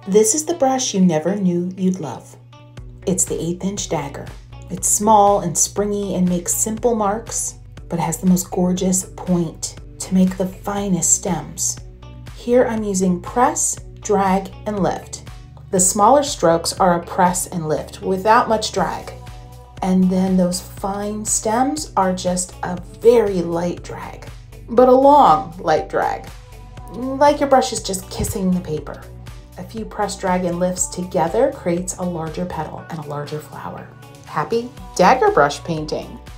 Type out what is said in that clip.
This is the brush you never knew you'd love. It's the 1/8 inch dagger. It's small and springy and makes simple marks, but has the most gorgeous point to make the finest stems. Here I'm using press, drag, and lift. The smaller strokes are a press and lift without much drag. And then those fine stems are just a very light drag, but a long light drag. Like your brush is just kissing the paper. A few press, drag, and lifts together creates a larger petal and a larger flower. Happy dagger brush painting!